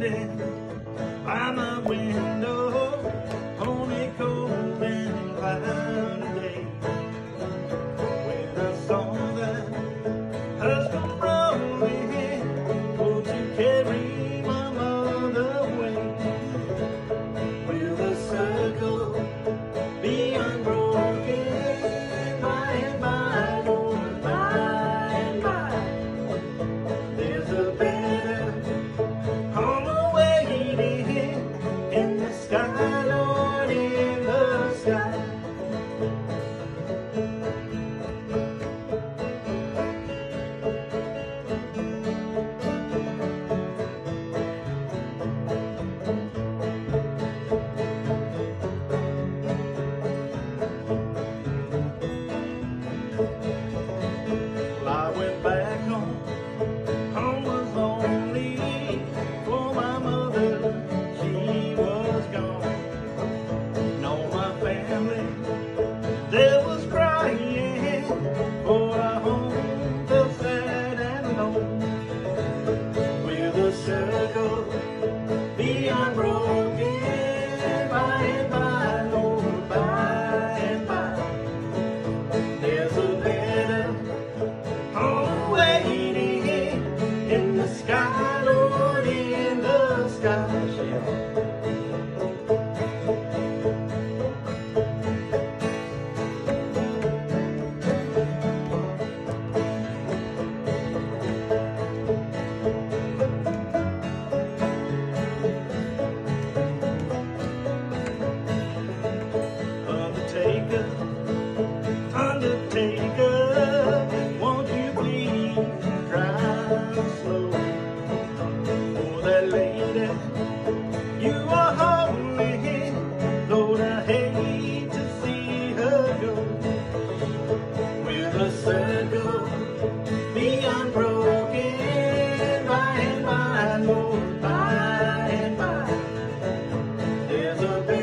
standing by my window on a cold and cloudy day, when I saw that has come rolling, won't you carry my mother away? Will the circle be unbroken by and by, oh, by and by? There's a better home awaiting in the sky, Lord, in the sky. Well, I went back home. Home was lonely for my mother. She was gone. And all my family there was crying, for our home felt sad and alone. Will the circle be unbroken by and by, Lord, by and by? There's a better home waiting in the sky, Lord, in the sky. Undertaker, Undertaker, won't you please drive slow for that lady you are holding? Lord, I hate to see her go. Will the circle be unbroken by and by, Lord, by and by? There's a